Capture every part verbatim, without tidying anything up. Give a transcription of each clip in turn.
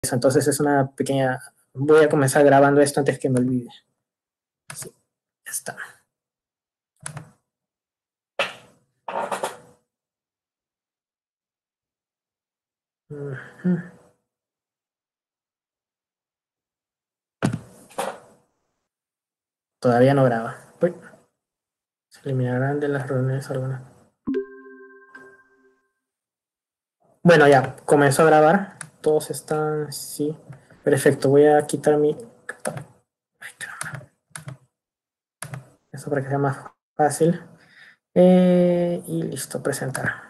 eso. Entonces es una pequeña... Voy a comenzar grabando esto antes que me olvide. Sí, ya está. Uh-huh. Todavía no graba. Uy. Se eliminarán de las reuniones algunas. Bueno, ya, comenzó a grabar. Todos están, sí. Perfecto, voy a quitar mi... Ay, caramba. Esto para que sea más fácil. Eh, y listo, presentar.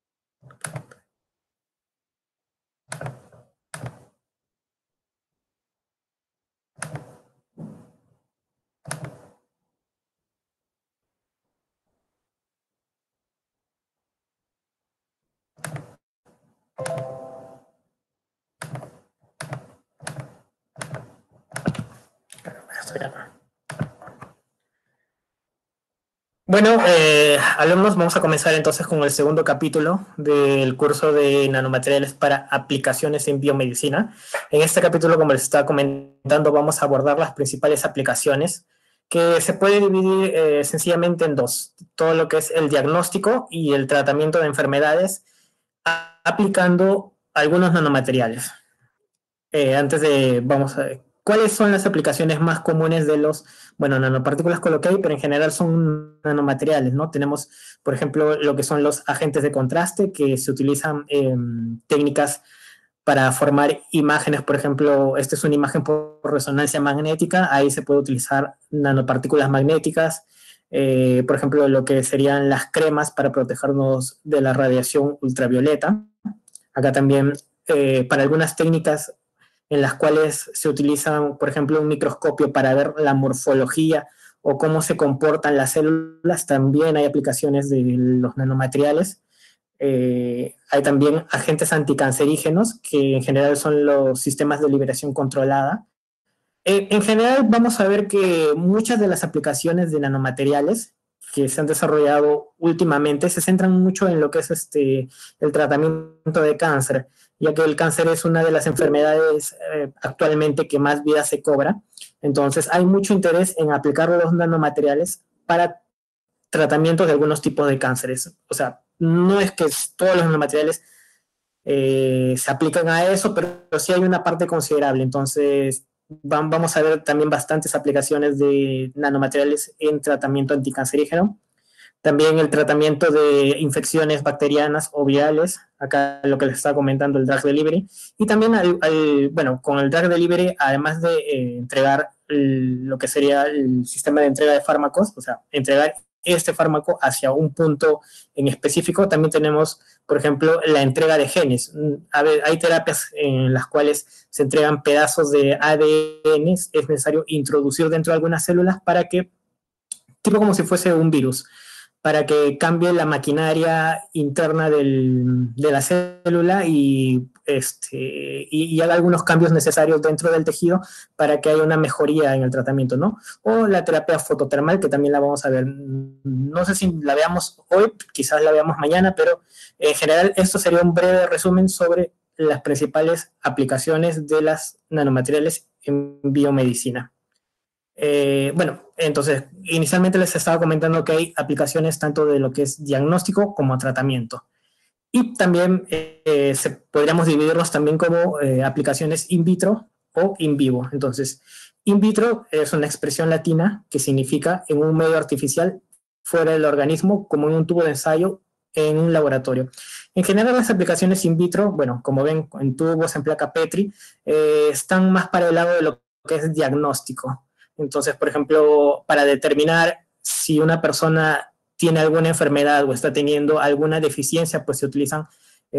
Esto ya no. Bueno, eh, alumnos, vamos a comenzar entonces con el segundo capítulo del curso de nanomateriales para aplicaciones en biomedicina. En este capítulo, como les estaba comentando, vamos a abordar las principales aplicaciones que se puede dividir eh, sencillamente en dos. Todo lo que es el diagnóstico y el tratamiento de enfermedades a, aplicando algunos nanomateriales. Eh, antes de, vamos a ver, ¿cuáles son las aplicaciones más comunes de los, bueno, nanopartículas coloqué, pero en general son nanomateriales, ¿no? Tenemos, por ejemplo, lo que son los agentes de contraste, que se utilizan eh, técnicas para formar imágenes, por ejemplo, esta es una imagen por resonancia magnética, ahí se puede utilizar nanopartículas magnéticas, eh, por ejemplo, lo que serían las cremas para protegernos de la radiación ultravioleta. Acá también, eh, para algunas técnicas en las cuales se utiliza, por ejemplo, un microscopio para ver la morfología o cómo se comportan las células, también hay aplicaciones de los nanomateriales. Eh, hay también agentes anticancerígenos, que en general son los sistemas de liberación controlada. Eh, en general, vamos a ver que muchas de las aplicaciones de nanomateriales que se han desarrollado últimamente se centran mucho en lo que es este, el tratamiento de cáncer, ya que el cáncer es una de las enfermedades eh, actualmente que más vida se cobra. Entonces, hay mucho interés en aplicar los nanomateriales para tratamientos de algunos tipos de cánceres. O sea, no es que todos los nanomateriales eh, se aplican a eso, pero sí hay una parte considerable. Entonces, vamos a ver también bastantes aplicaciones de nanomateriales en tratamiento anticancerígeno. También el tratamiento de infecciones bacterianas o virales, acá lo que les estaba comentando, el drug delivery. Y también, al, al, bueno, con el drug delivery, además de eh, entregar el, lo que sería el sistema de entrega de fármacos, o sea, entregar este fármaco hacia un punto en específico, también tenemos, por ejemplo, la entrega de genes. A ver, hay terapias en las cuales se entregan pedazos de A D N, es necesario introducir dentro de algunas células para que, tipo como si fuese un virus, para que cambie la maquinaria interna del, de la célula y, este, y, y haga algunos cambios necesarios dentro del tejido para que haya una mejoría en el tratamiento, ¿no? O la terapia fototermal, que también la vamos a ver, no sé si la veamos hoy, quizás la veamos mañana, pero en general esto sería un breve resumen sobre las principales aplicaciones de las nanomateriales en biomedicina. Eh, bueno, entonces, inicialmente les estaba comentando que hay aplicaciones tanto de lo que es diagnóstico como tratamiento. Y también eh, se, podríamos dividirlos también como eh, aplicaciones in vitro o in vivo. Entonces, in vitro es una expresión latina que significa en un medio artificial fuera del organismo, como en un tubo de ensayo en un laboratorio. En general, las aplicaciones in vitro, bueno, como ven, en tubos, en placa Petri, eh, están más para el lado de lo que es diagnóstico. Entonces, por ejemplo, para determinar si una persona tiene alguna enfermedad o está teniendo alguna deficiencia, pues se utilizan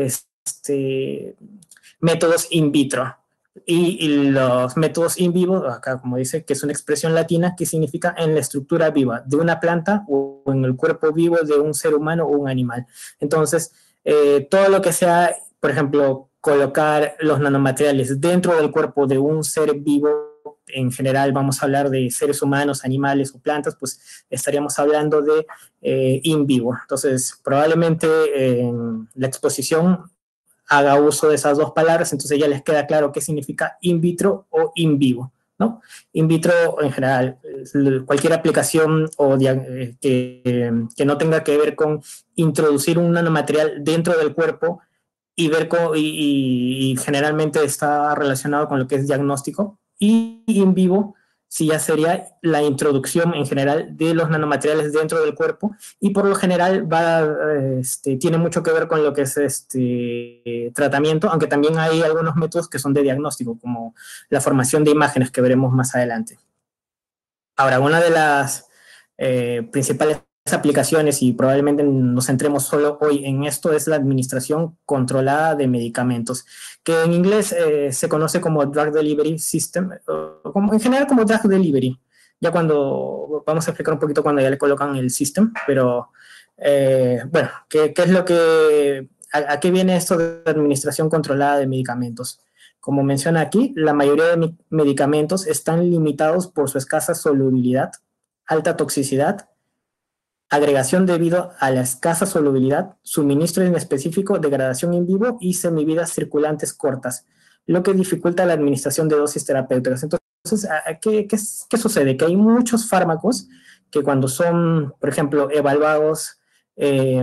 este, métodos in vitro. Y, y los métodos in vivo, acá como dice, que es una expresión latina que significa en la estructura viva de una planta o en el cuerpo vivo de un ser humano o un animal. Entonces, eh, todo lo que sea, por ejemplo, colocar los nanomateriales dentro del cuerpo de un ser vivo, en general vamos a hablar de seres humanos, animales o plantas, pues estaríamos hablando de eh, in vivo. Entonces, probablemente eh, la exposición haga uso de esas dos palabras, entonces ya les queda claro qué significa in vitro o in vivo, ¿no? In vitro, en general, cualquier aplicación o que, que no tenga que ver con introducir un nanomaterial dentro del cuerpo y ver cómo, y, y, y generalmente está relacionado con lo que es diagnóstico, y in vivo sí ya sería la introducción en general de los nanomateriales dentro del cuerpo, y por lo general va, este, tiene mucho que ver con lo que es este tratamiento, aunque también hay algunos métodos que son de diagnóstico, como la formación de imágenes que veremos más adelante. Ahora, una de las eh, principales aplicaciones, y probablemente nos centremos solo hoy en esto, es la administración controlada de medicamentos, que en inglés eh, se conoce como Drug Delivery System, o como, en general como Drug Delivery, ya cuando vamos a explicar un poquito cuando ya le colocan el system, pero eh, bueno, ¿qué, ¿qué es lo que, a, a qué viene esto de administración controlada de medicamentos? Como menciona aquí, la mayoría de medicamentos están limitados por su escasa solubilidad, alta toxicidad, agregación debido a la escasa solubilidad, suministro inespecífico, degradación in vivo y semividas circulantes cortas, lo que dificulta la administración de dosis terapéuticas. Entonces, ¿qué, qué, qué sucede? Que hay muchos fármacos que cuando son, por ejemplo, evaluados, eh,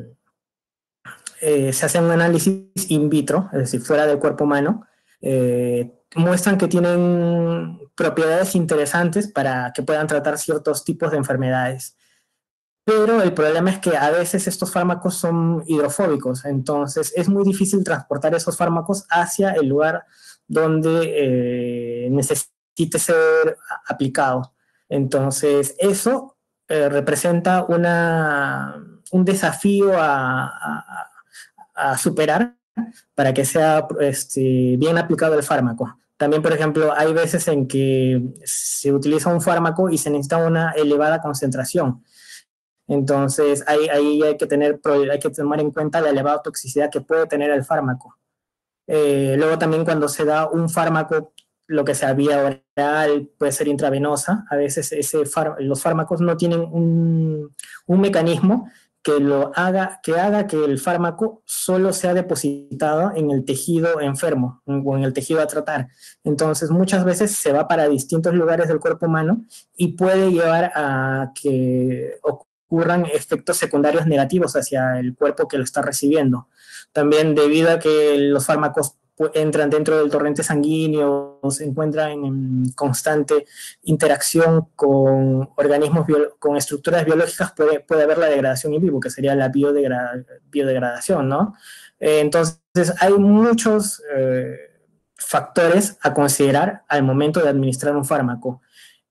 eh, se hace un análisis in vitro, es decir, fuera del cuerpo humano, eh, muestran que tienen propiedades interesantes para que puedan tratar ciertos tipos de enfermedades. Pero el problema es que a veces estos fármacos son hidrofóbicos, entonces es muy difícil transportar esos fármacos hacia el lugar donde eh, necesite ser aplicado. Entonces eso eh, representa una, un desafío a, a, a superar para que sea este, bien aplicado el fármaco. También, por ejemplo, hay veces en que se utiliza un fármaco y se necesita una elevada concentración. Entonces, ahí, ahí hay, que tener, hay que tomar en cuenta la elevada toxicidad que puede tener el fármaco. Eh, luego también cuando se da un fármaco, lo que sea vía oral, puede ser intravenosa, a veces ese fár los fármacos no tienen un, un mecanismo que, lo haga, que haga que el fármaco solo sea depositado en el tejido enfermo o en el tejido a tratar. Entonces, muchas veces se va para distintos lugares del cuerpo humano y puede llevar a que ocurran efectos secundarios negativos hacia el cuerpo que lo está recibiendo. También debido a que los fármacos entran dentro del torrente sanguíneo, se encuentran en constante interacción con organismos, con estructuras biológicas, puede, puede haber la degradación in vivo, que sería la biodegra biodegradación, ¿no? Eh, entonces, hay muchos eh, factores a considerar al momento de administrar un fármaco.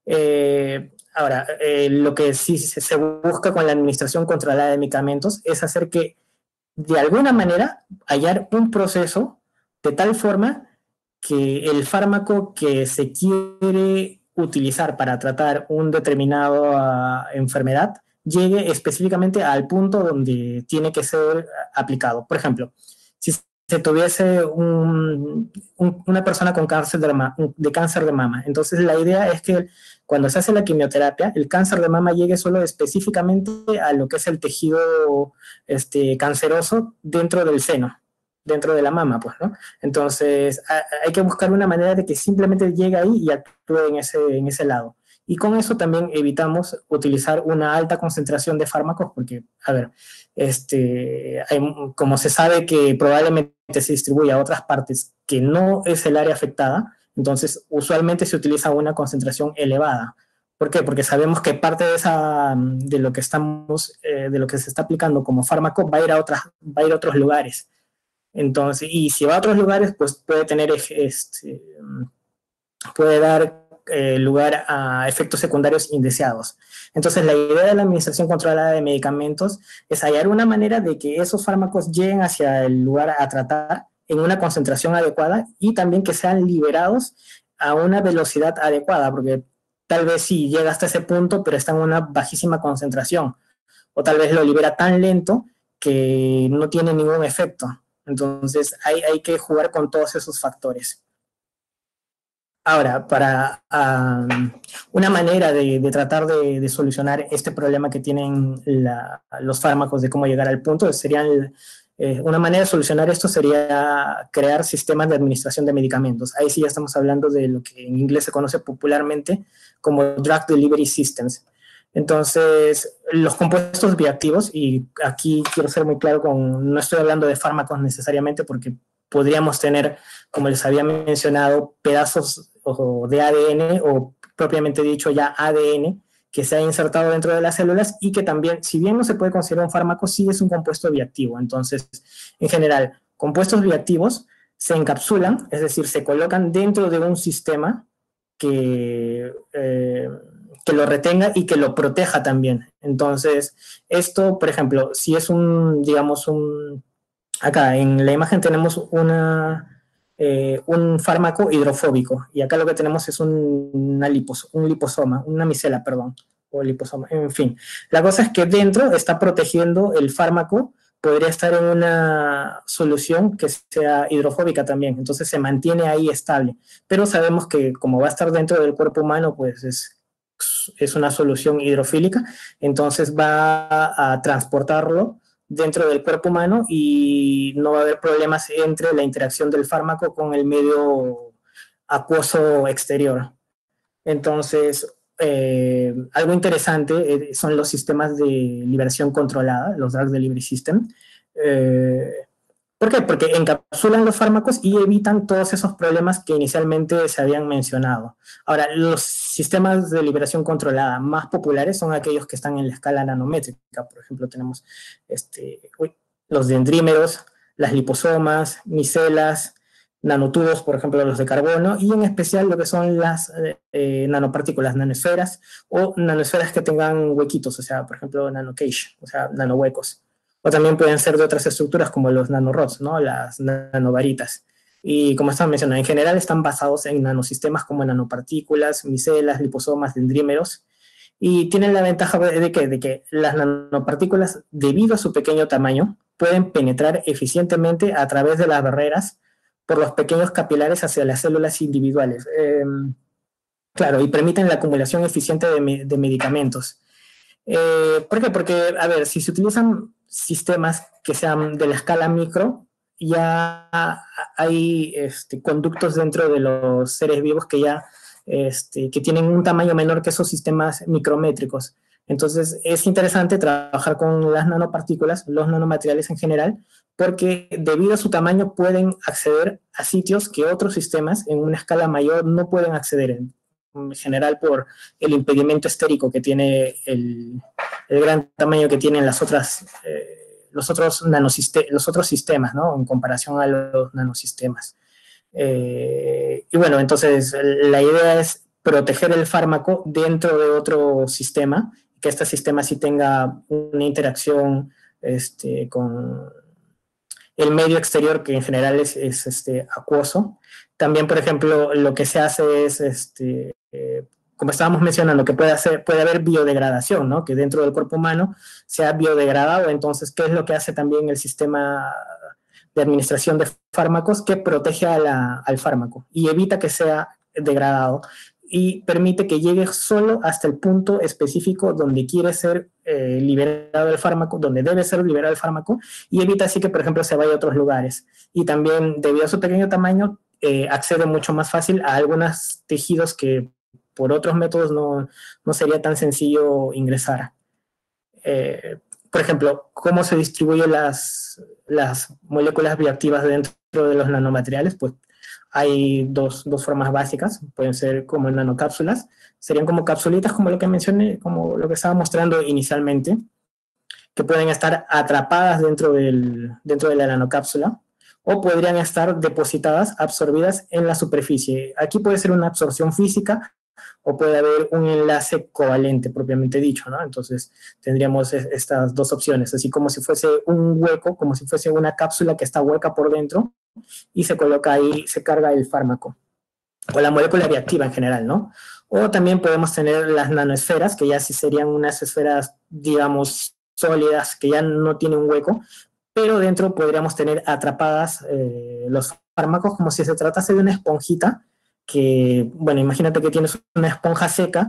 Eh, ahora, eh, lo que sí se busca con la administración controlada de medicamentos es hacer que, de alguna manera, hallar un proceso de tal forma que el fármaco que se quiere utilizar para tratar una determinada uh, enfermedad llegue específicamente al punto donde tiene que ser aplicado. Por ejemplo, si se tuviese un, un, una persona con cáncer de, mama, de cáncer de mama, entonces la idea es que cuando se hace la quimioterapia, el cáncer de mama llegue solo específicamente a lo que es el tejido este, canceroso dentro del seno, dentro de la mama, pues, ¿no? Entonces, hay que buscar una manera de que simplemente llegue ahí y actúe en ese, en ese lado. Y con eso también evitamos utilizar una alta concentración de fármacos, porque, a ver, este, hay, como se sabe que probablemente se distribuye a otras partes que no es el área afectada, entonces usualmente se utiliza una concentración elevada. ¿Por qué? Porque sabemos que parte de, esa, de, lo, que estamos, eh, de lo que se está aplicando como fármaco va a ir a, otras, va a, ir a otros lugares. Entonces, y si va a otros lugares, pues puede tener, este, puede dar eh, lugar a efectos secundarios indeseados. Entonces, la idea de la administración controlada de medicamentos es hallar una manera de que esos fármacos lleguen hacia el lugar a tratar en una concentración adecuada y también que sean liberados a una velocidad adecuada, porque tal vez sí llega hasta ese punto, pero está en una bajísima concentración, o tal vez lo libera tan lento que no tiene ningún efecto. Entonces, hay, hay que jugar con todos esos factores. Ahora, para um, una manera de, de tratar de, de solucionar este problema que tienen la, los fármacos de cómo llegar al punto serían Eh, una manera de solucionar esto sería crear sistemas de administración de medicamentos. Ahí sí ya estamos hablando de lo que en inglés se conoce popularmente como Drug Delivery Systems. Entonces, los compuestos bioactivos, y aquí quiero ser muy claro, con, no estoy hablando de fármacos necesariamente porque podríamos tener, como les había mencionado, pedazos o de A D N o propiamente dicho ya A D N que se ha insertado dentro de las células y que también, si bien no se puede considerar un fármaco, sí es un compuesto bioactivo. Entonces, en general, compuestos bioactivos se encapsulan, es decir, se colocan dentro de un sistema que, eh, que lo retenga y que lo proteja también. Entonces, esto, por ejemplo, si es un, digamos, un... Acá en la imagen tenemos una, eh, un fármaco hidrofóbico y acá lo que tenemos es un, una lipos, un liposoma, una micela, perdón, o liposoma, en fin. La cosa es que dentro está protegiendo el fármaco, podría estar en una solución que sea hidrofóbica también, entonces se mantiene ahí estable, pero sabemos que como va a estar dentro del cuerpo humano, pues es, es una solución hidrofílica, entonces va a transportarlo dentro del cuerpo humano y no va a haber problemas entre la interacción del fármaco con el medio acuoso exterior. Entonces, eh, algo interesante eh, son los sistemas de liberación controlada, los Drug Delivery System. Eh, ¿Por qué? Porque encapsulan los fármacos y evitan todos esos problemas que inicialmente se habían mencionado. Ahora, los sistemas de liberación controlada más populares son aquellos que están en la escala nanométrica. Por ejemplo, tenemos este, uy, los dendrímeros, las liposomas, micelas, nanotubos, por ejemplo, los de carbono, y en especial lo que son las eh, nanopartículas, nanosferas, o nanosferas que tengan huequitos, o sea, por ejemplo, nanocage, o sea, nanohuecos. O también pueden ser de otras estructuras como los nanorods, ¿no? Las nanovaritas. Y como estaba mencionando, en general están basados en nanosistemas como nanopartículas, micelas, liposomas, dendrímeros, y tienen la ventaja de que, de que las nanopartículas, debido a su pequeño tamaño, pueden penetrar eficientemente a través de las barreras por los pequeños capilares hacia las células individuales. Eh, claro, y permiten la acumulación eficiente de, me de medicamentos. Eh, ¿Por qué? Porque, a ver, si se utilizan sistemas que sean de la escala micro, ya hay este, conductos dentro de los seres vivos que ya este, que tienen un tamaño menor que esos sistemas micrométricos. Entonces, es interesante trabajar con las nanopartículas, los nanomateriales en general, porque debido a su tamaño pueden acceder a sitios que otros sistemas en una escala mayor no pueden acceder en, en general por el impedimento estérico que tiene el, el gran tamaño que tienen las otras, eh, los, otros los otros sistemas, ¿no? En comparación a los nanosistemas. Eh, y bueno, entonces la idea es proteger el fármaco dentro de otro sistema, que este sistema sí tenga una interacción este, con el medio exterior, que en general es, es este, acuoso. También, por ejemplo, lo que se hace es, este, eh, como estábamos mencionando, que puede, hacer, puede haber biodegradación, ¿no? Que dentro del cuerpo humano sea biodegradado. Entonces, ¿qué es lo que hace también el sistema de administración de fármacos? Que protege a la, al fármaco y evita que sea degradado y permite que llegue solo hasta el punto específico donde quiere ser eh, liberado el fármaco, donde debe ser liberado el fármaco, y evita así que, por ejemplo, se vaya a otros lugares. Y también, debido a su pequeño tamaño, eh, accede mucho más fácil a algunos tejidos que por otros métodos no, no sería tan sencillo ingresar. Eh, por ejemplo, ¿cómo se distribuyen las, las moléculas bioactivas dentro de los nanomateriales? Pues hay dos, dos formas básicas, pueden ser como nanocápsulas, serían como capsulitas como lo que mencioné, como lo que estaba mostrando inicialmente, que pueden estar atrapadas dentro, del, dentro de la nanocápsula, o podrían estar depositadas, absorbidas en la superficie. Aquí puede ser una absorción física, o puede haber un enlace covalente propiamente dicho, ¿no? Entonces tendríamos estas dos opciones, así como si fuese un hueco, como si fuese una cápsula que está hueca por dentro y se coloca ahí, se carga el fármaco, o la molécula reactiva en general, ¿no? O también podemos tener las nanoesferas, que ya sí serían unas esferas, digamos, sólidas, que ya no tienen un hueco, pero dentro podríamos tener atrapadas eh, los fármacos como si se tratase de una esponjita, que, bueno, imagínate que tienes una esponja seca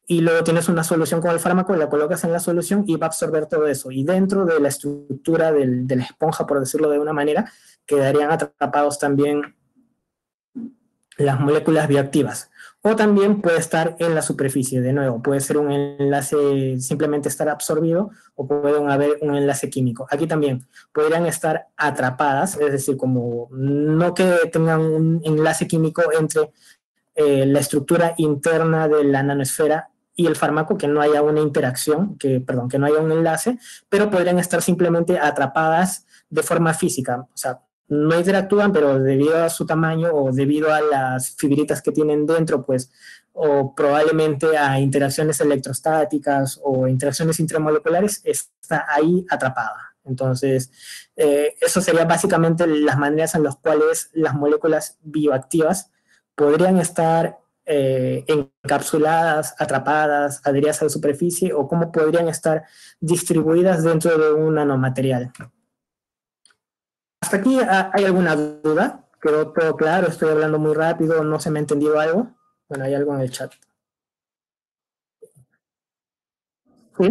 y luego tienes una solución con el fármaco, la colocas en la solución y va a absorber todo eso. Y dentro de la estructura del, de la esponja, por decirlo de una manera, quedarían atrapados también las moléculas bioactivas. O también puede estar en la superficie, de nuevo, puede ser un enlace simplemente estar absorbido o puede haber un enlace químico. Aquí también podrían estar atrapadas, es decir, como no que tengan un enlace químico entre eh, la estructura interna de la nanosfera y el fármaco, que no haya una interacción, que, perdón, que no haya un enlace, pero podrían estar simplemente atrapadas de forma física, o sea, no interactúan, pero debido a su tamaño o debido a las fibritas que tienen dentro, pues, o probablemente a interacciones electrostáticas o interacciones intramoleculares, está ahí atrapada. Entonces, eh, eso sería básicamente las maneras en las cuales las moléculas bioactivas podrían estar eh, encapsuladas, atrapadas, adheridas a la superficie o cómo podrían estar distribuidas dentro de un nanomaterial. ¿Hasta aquí hay alguna duda? ¿Quedó todo claro? ¿Estoy hablando muy rápido? ¿No se me ha entendido algo? Bueno, hay algo en el chat. ¿Sí?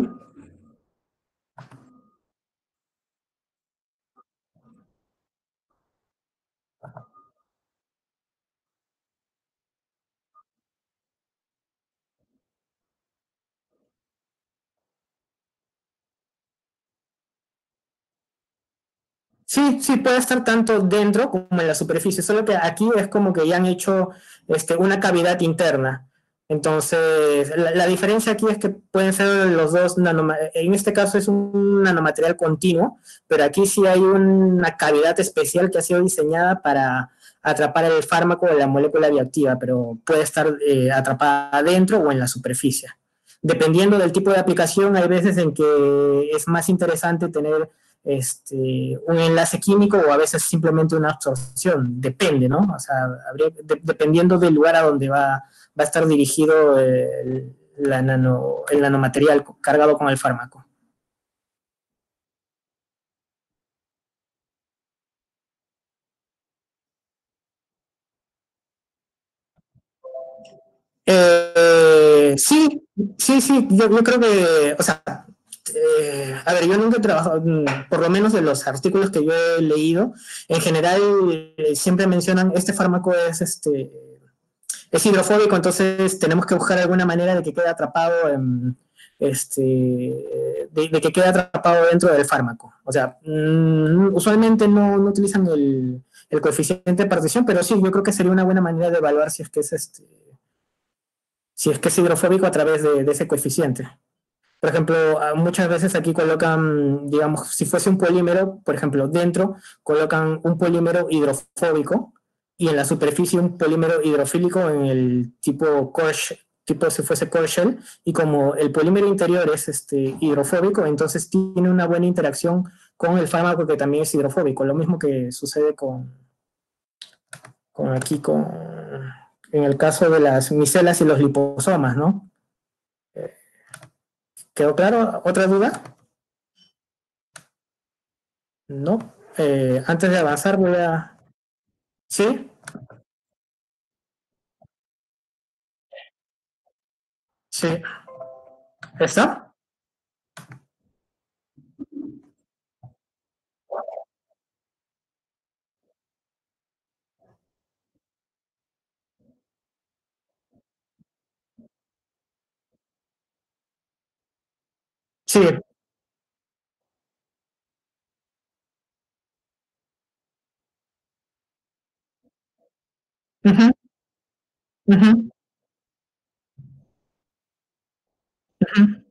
Sí, sí, puede estar tanto dentro como en la superficie, solo que aquí es como que ya han hecho este, una cavidad interna. Entonces, la, la diferencia aquí es que pueden ser los dos nanomateriales, en este caso es un nanomaterial continuo, pero aquí sí hay una cavidad especial que ha sido diseñada para atrapar el fármaco o la molécula bioactiva, pero puede estar eh, atrapada adentro o en la superficie. Dependiendo del tipo de aplicación, hay veces en que es más interesante tener este, un enlace químico o a veces simplemente una absorción, depende, ¿no? O sea, habría, de, dependiendo del lugar a donde va, va a estar dirigido el, la nano, el nanomaterial cargado con el fármaco. Eh, sí, sí, sí, yo, yo creo que, o sea, eh, a ver, yo nunca he trabajado, mm, por lo menos de los artículos que yo he leído, en general eh, siempre mencionan este fármaco es este es hidrofóbico, entonces tenemos que buscar alguna manera de que quede atrapado en, este, de, de, que quede atrapado dentro del fármaco. O sea, mmm, usualmente no, no utilizan el, el, coeficiente de partición, pero sí, yo creo que sería una buena manera de evaluar si es que es este, si es que es hidrofóbico a través de, de ese coeficiente. Por ejemplo, muchas veces aquí colocan, digamos, si fuese un polímero, por ejemplo, dentro colocan un polímero hidrofóbico y en la superficie un polímero hidrofílico en el tipo core, tipo si fuese core shell, y como el polímero interior es este, hidrofóbico, entonces tiene una buena interacción con el fármaco que también es hidrofóbico, lo mismo que sucede con, con aquí, con, en el caso de las micelas y los liposomas, ¿no? ¿Quedó claro? ¿Otra duda? No. Eh, antes de avanzar voy a... ¿Sí? Sí. ¿Está? Sí. Ujú, ujú, ujú.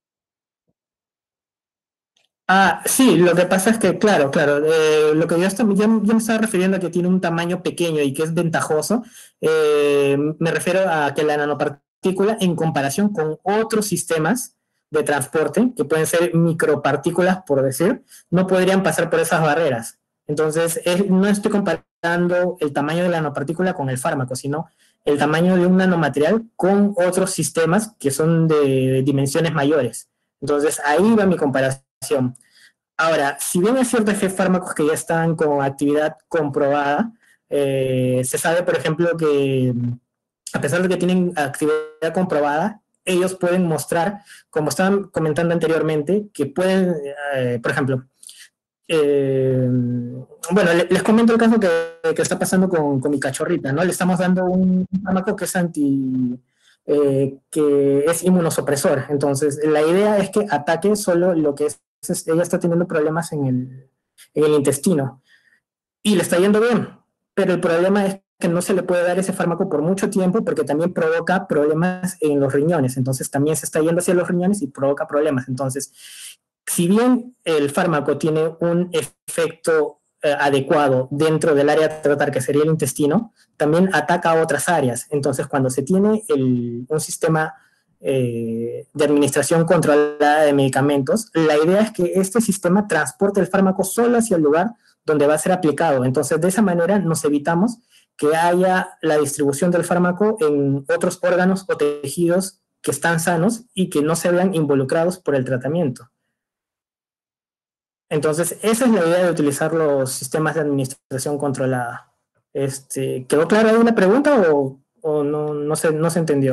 Ah, sí, lo que pasa es que, claro, claro, eh, lo que yo, estaba- yo, yo me estaba refiriendo a que tiene un tamaño pequeño y que es ventajoso, eh, me refiero a que la nanopartícula, en comparación con otros sistemas de transporte, que pueden ser micropartículas, por decir, no podrían pasar por esas barreras. Entonces, es- no estoy comparando el tamaño de la nanopartícula con el fármaco, sino el tamaño de un nanomaterial con otros sistemas que son de dimensiones mayores. Entonces, ahí va mi comparación. Ahora, si bien es cierto que hay fármacos que ya están con actividad comprobada, eh, se sabe, por ejemplo, que a pesar de que tienen actividad comprobada, ellos pueden mostrar, como estaban comentando anteriormente, que pueden, eh, por ejemplo, eh, bueno, les comento el caso que, que está pasando con, con mi cachorrita, ¿no? Le estamos dando un fármaco que es anti, eh, que es inmunosupresor. Entonces, la idea es que ataque solo lo que es, es ella está teniendo problemas en el, en el intestino y le está yendo bien, pero el problema es que no se le puede dar ese fármaco por mucho tiempo porque también provoca problemas en los riñones, entonces también se está yendo hacia los riñones y provoca problemas. Entonces, si bien el fármaco tiene un efecto eh, adecuado dentro del área a tratar, que sería el intestino, también ataca a otras áreas. Entonces, cuando se tiene el, un sistema eh, de administración controlada de medicamentos, la idea es que este sistema transporte el fármaco solo hacia el lugar donde va a ser aplicado. Entonces, de esa manera nos evitamos que haya la distribución del fármaco en otros órganos o tejidos que están sanos y que no se vean involucrados por el tratamiento. Entonces, esa es la idea de utilizar los sistemas de administración controlada. Este, ¿quedó clara alguna pregunta o, o no, no, se, no se entendió?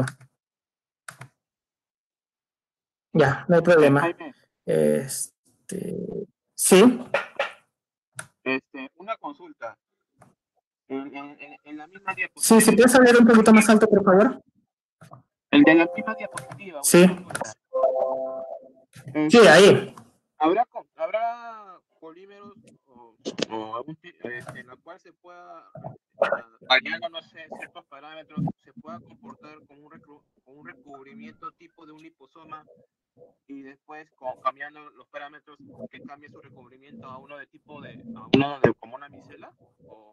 Ya, no hay problema. Jaime. Este, sí. Este, una consulta. En, en, en la misma diapositiva. Sí, si puedes hablar un poquito más alto, por favor. El de la misma diapositiva. Sí. Este, sí, ahí. ¿Habrá, habrá polímeros o, o algún, este, en la cual se pueda, variando, no sé, ciertos parámetros, se pueda comportar como un, recru, como un recubrimiento tipo de un liposoma y después con, cambiando los parámetros que cambie su recubrimiento a uno de tipo de, a uno de como una micela? ¿O?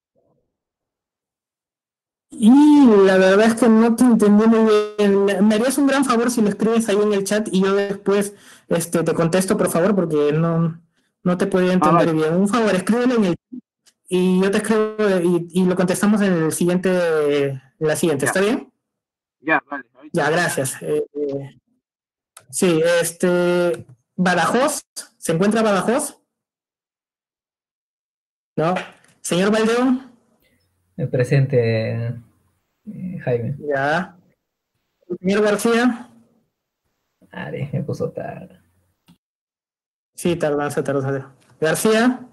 Y la verdad es que no te entendí muy bien. Me harías un gran favor si lo escribes ahí en el chat y yo después este, te contesto, por favor, porque no, no te podía entender ah, vale. bien. Un favor, escríbelo en el chat y yo te escribo y, y lo contestamos en el siguiente, en la siguiente. Ya. ¿Está bien? Ya, vale. Ahorita ya, gracias. Eh, eh, sí, este, Badajoz, ¿se encuentra Badajoz? ¿No? Señor Valdeón. Presente, eh, Jaime. Ya. Señor García. Vale, me puso tarde. Sí, tardanza, tardanza. García.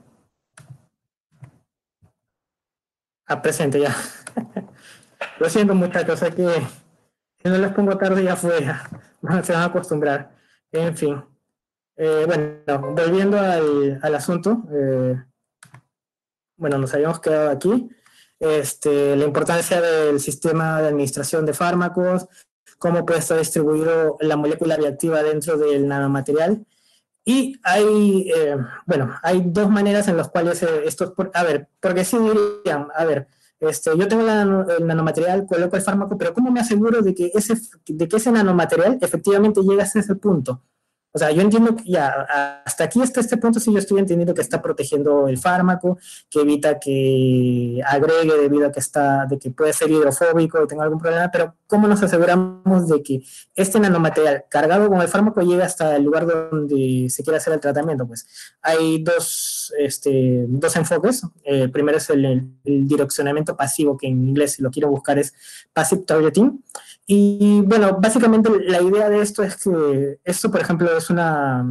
Ah, presente ya. Lo siento, muchachos, es que si no les pongo tarde ya fue, se van a acostumbrar. En fin. Eh, bueno, volviendo al, al asunto, eh, bueno, nos habíamos quedado aquí. Este, la importancia del sistema de administración de fármacos, cómo puede estar distribuido la molécula reactiva dentro del nanomaterial. Y hay, eh, bueno, hay dos maneras en las cuales eh, esto, a ver, porque sí dirían, a ver, este, yo tengo la, el nanomaterial, coloco el fármaco, pero ¿cómo me aseguro de que ese, de que ese nanomaterial efectivamente llega hasta ese punto? O sea, yo entiendo que ya hasta aquí, hasta este punto, sí yo estoy entendiendo que está protegiendo el fármaco, que evita que agregue debido a que está, de que puede ser hidrofóbico o tenga algún problema, pero ¿cómo nos aseguramos de que este nanomaterial cargado con el fármaco llegue hasta el lugar donde se quiere hacer el tratamiento? Pues hay dos, este, dos enfoques. El eh, primero es el, el direccionamiento pasivo, que en inglés, si lo quiero buscar, es passive targeting. Y bueno, básicamente la idea de esto es que esto, por ejemplo, es una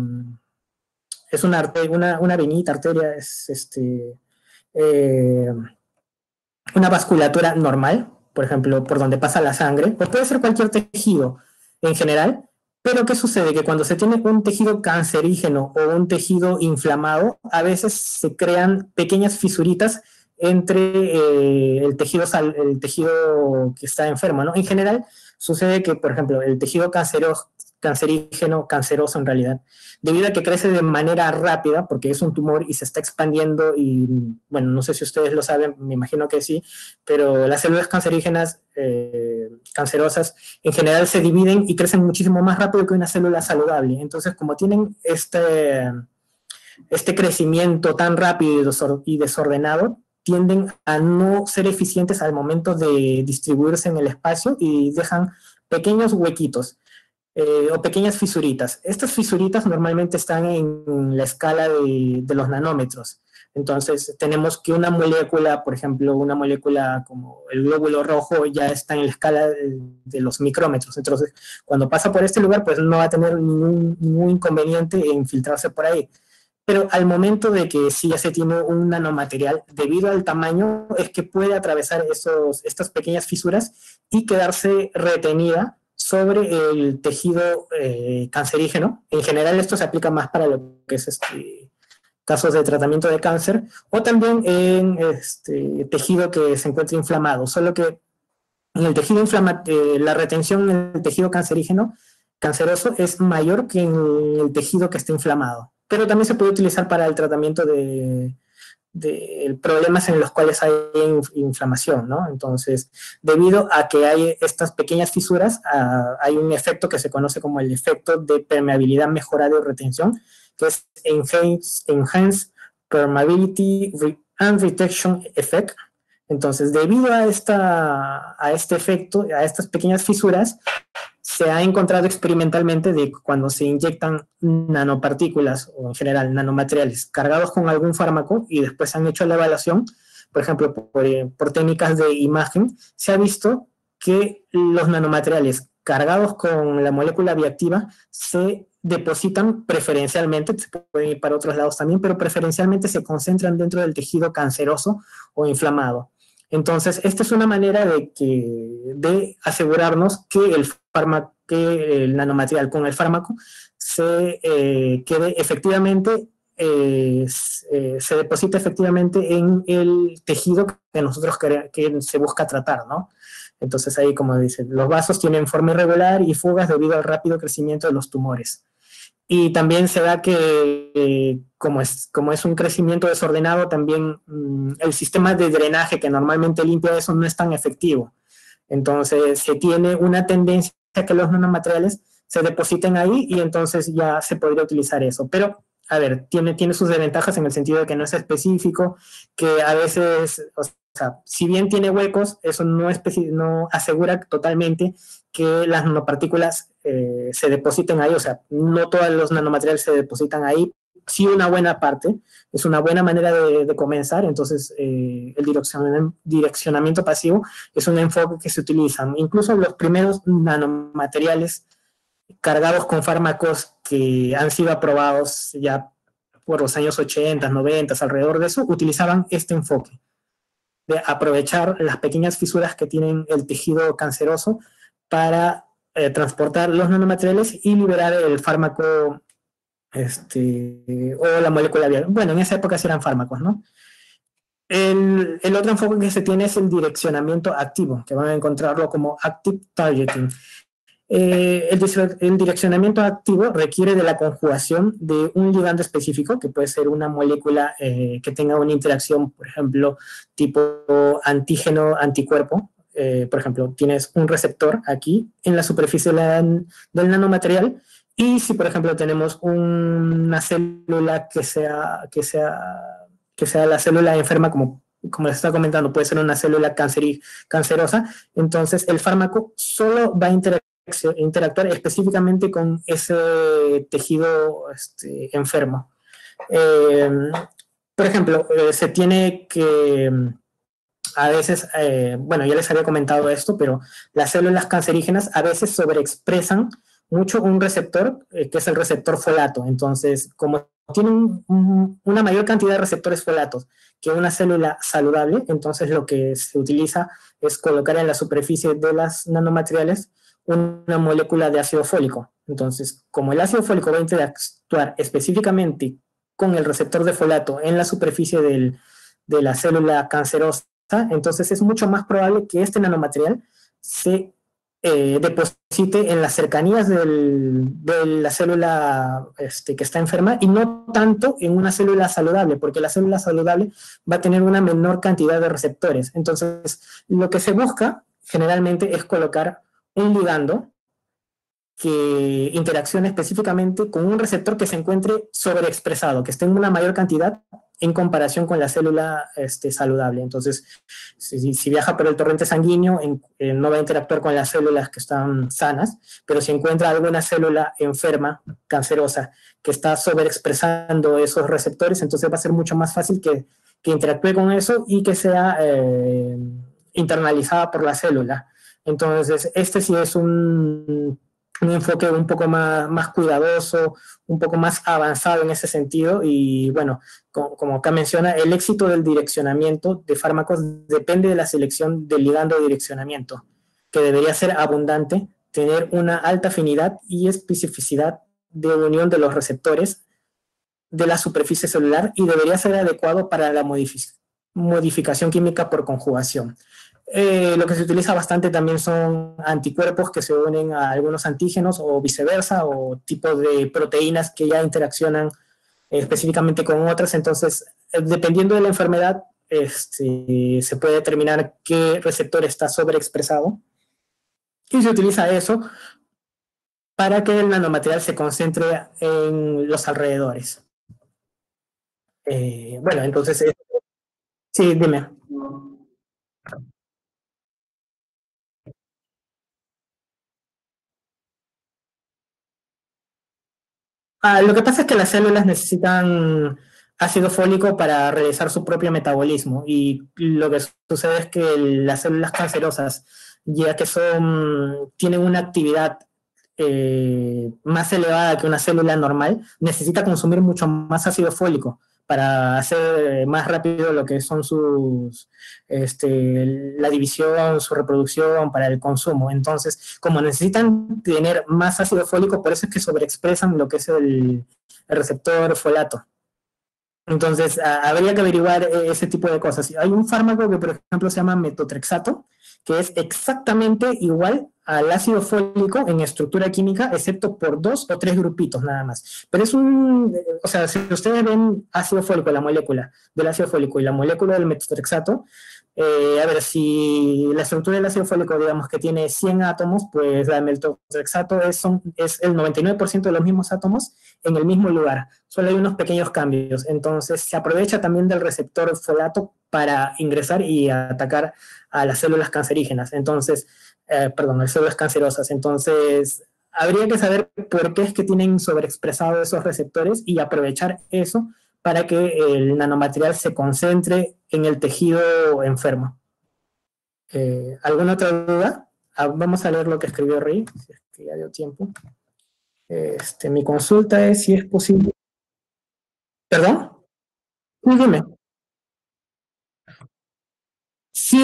es una, arteria, una, una venita, arteria, es este, eh, una vasculatura normal, por ejemplo, por donde pasa la sangre, o puede ser cualquier tejido en general, pero ¿qué sucede? Que cuando se tiene un tejido cancerígeno o un tejido inflamado, a veces se crean pequeñas fisuritas entre eh, el, tejido, el tejido que está enfermo, ¿no? En general, sucede que, por ejemplo, el tejido canceroso, cancerígeno, canceroso en realidad, debido a que crece de manera rápida, porque es un tumor y se está expandiendo y, bueno, no sé si ustedes lo saben, me imagino que sí, pero las células cancerígenas eh, cancerosas en general se dividen y crecen muchísimo más rápido que una célula saludable. Entonces, como tienen este, este crecimiento tan rápido y desordenado, tienden a no ser eficientes al momento de distribuirse en el espacio y dejan pequeños huequitos. Eh, o pequeñas fisuritas. Estas fisuritas normalmente están en la escala de, de los nanómetros. Entonces, tenemos que una molécula, por ejemplo, una molécula como el glóbulo rojo ya está en la escala de, de los micrómetros. Entonces, cuando pasa por este lugar, pues no va a tener ningún, ningún inconveniente en filtrarse por ahí. Pero al momento de que sí ya se tiene un nanomaterial, debido al tamaño, es que puede atravesar esos, estas pequeñas fisuras y quedarse retenida sobre el tejido eh, cancerígeno. En general, esto se aplica más para lo que es este, casos de tratamiento de cáncer, o también en este, tejido que se encuentra inflamado, solo que en el tejido inflamado, eh, la retención en el tejido cancerígeno, canceroso, es mayor que en el tejido que está inflamado. Pero también se puede utilizar para el tratamiento de, de problemas en los cuales hay inflamación, ¿no? Entonces, debido a que hay estas pequeñas fisuras, uh, hay un efecto que se conoce como el efecto de permeabilidad mejorada y retención, que es Enhanced, enhanced Permeability and Retention Effect. Entonces, debido a, esta, a este efecto, a estas pequeñas fisuras, se ha encontrado experimentalmente de cuando se inyectan nanopartículas o en general nanomateriales cargados con algún fármaco y después han hecho la evaluación, por ejemplo, por, por técnicas de imagen, se ha visto que los nanomateriales cargados con la molécula bioactiva se depositan preferencialmente, se pueden ir para otros lados también, pero preferencialmente se concentran dentro del tejido canceroso o inflamado. Entonces, esta es una manera de, que, de asegurarnos que el, fármaco, que el nanomaterial con el fármaco se eh, quede efectivamente, eh, eh, se deposita efectivamente en el tejido que nosotros que, que se busca tratar, ¿no? Entonces ahí, como dicen, los vasos tienen forma irregular y fugas debido al rápido crecimiento de los tumores. Y también se da que, eh, como, es, como es un crecimiento desordenado, también mmm, el sistema de drenaje que normalmente limpia eso no es tan efectivo. Entonces se tiene una tendencia a que los nanomateriales se depositen ahí y entonces ya se podría utilizar eso. Pero, a ver, tiene, tiene sus desventajas en el sentido de que no es específico, que a veces, o sea, si bien tiene huecos, eso no, no asegura totalmente que las nanopartículas eh, se depositen ahí, o sea, no todos los nanomateriales se depositan ahí, sí una buena parte, es una buena manera de, de comenzar. Entonces eh, el direccionamiento, direccionamiento pasivo es un enfoque que se utiliza, incluso los primeros nanomateriales cargados con fármacos que han sido aprobados ya por los años ochenta, noventa, alrededor de eso, utilizaban este enfoque de aprovechar las pequeñas fisuras que tienen el tejido canceroso para eh, transportar los nanomateriales y liberar el fármaco este, o la molécula biológica. Bueno, en esa época sí eran fármacos, ¿no? El, el otro enfoque que se tiene es el direccionamiento activo, que van a encontrarlo como Active Targeting. Eh, el, el direccionamiento activo requiere de la conjugación de un ligando específico, que puede ser una molécula eh, que tenga una interacción, por ejemplo, tipo antígeno-anticuerpo. Eh, por ejemplo, tienes un receptor aquí en la superficie de la, del nanomaterial, y si, por ejemplo, tenemos una célula que sea, que sea, que sea la célula enferma, como, como les estaba comentando, puede ser una célula canceri, cancerosa, entonces el fármaco solo va a interactuar interactuar específicamente con ese tejido este, enfermo. Eh, por ejemplo, eh, se tiene que a veces, eh, bueno, ya les había comentado esto, pero las células cancerígenas a veces sobreexpresan mucho un receptor, eh, que es el receptor folato. Entonces, como tienen un, una mayor cantidad de receptores folatos que una célula saludable, entonces lo que se utiliza es colocar en la superficie de las nanomateriales una molécula de ácido fólico. Entonces, como el ácido fólico va a interactuar específicamente con el receptor de folato en la superficie del, de la célula cancerosa, entonces es mucho más probable que este nanomaterial se eh, deposite en las cercanías del, de la célula este, que está enferma y no tanto en una célula saludable, porque la célula saludable va a tener una menor cantidad de receptores. Entonces, lo que se busca generalmente es colocar un ligando que interaccione específicamente con un receptor que se encuentre sobreexpresado, que esté en una mayor cantidad en comparación con la célula este, saludable. Entonces, si, si viaja por el torrente sanguíneo, en, eh, no va a interactuar con las células que están sanas, pero si encuentra alguna célula enferma, cancerosa, que está sobreexpresando esos receptores, entonces va a ser mucho más fácil que, que interactúe con eso y que sea eh, internalizada por la célula. Entonces, este sí es un, un enfoque un poco más, más cuidadoso, un poco más avanzado en ese sentido y bueno, como, como acá menciona, el éxito del direccionamiento de fármacos depende de la selección del ligando de direccionamiento, que debería ser abundante, tener una alta afinidad y especificidad de unión de los receptores de la superficie celular y debería ser adecuado para la modific modificación química por conjugación. Eh, lo que se utiliza bastante también son anticuerpos que se unen a algunos antígenos o viceversa, o tipos de proteínas que ya interaccionan eh, específicamente con otras. Entonces, eh, dependiendo de la enfermedad, este, se puede determinar qué receptor está sobreexpresado y se utiliza eso para que el nanomaterial se concentre en los alrededores. Eh, bueno, entonces, eh, sí, dime. Ah, lo que pasa es que las células necesitan ácido fólico para realizar su propio metabolismo y lo que sucede es que las células cancerosas, ya que son, tienen una actividad eh, más elevada que una célula normal, necesita consumir mucho más ácido fólico para hacer más rápido lo que son sus, este, la división, su reproducción, para el consumo. Entonces, como necesitan tener más ácido fólico, por eso es que sobreexpresan lo que es el, el receptor folato. Entonces, a, habría que averiguar eh, ese tipo de cosas. Hay un fármaco que, por ejemplo, se llama metotrexato, que es exactamente igual al ácido fólico en estructura química, excepto por dos o tres grupitos nada más. Pero es un, eh, o sea, si ustedes ven ácido fólico, la molécula del ácido fólico y la molécula del metotrexato, eh, a ver, si la estructura del ácido fólico, digamos que tiene cien átomos, pues la del metotrexato es, son, es el noventa y nueve por ciento de los mismos átomos en el mismo lugar. Solo hay unos pequeños cambios. Entonces, se aprovecha también del receptor folato para ingresar y atacar a las células cancerígenas. Entonces, eh, perdón, las células cancerosas. Entonces, habría que saber por qué es que tienen sobreexpresados esos receptores y aprovechar eso para que el nanomaterial se concentre en el tejido enfermo. Eh, ¿Alguna otra duda? Ah, vamos a leer lo que escribió Rey, si es que ya dio tiempo. Este, mi consulta es si es posible. ¿Perdón? Sí, dime. Sí,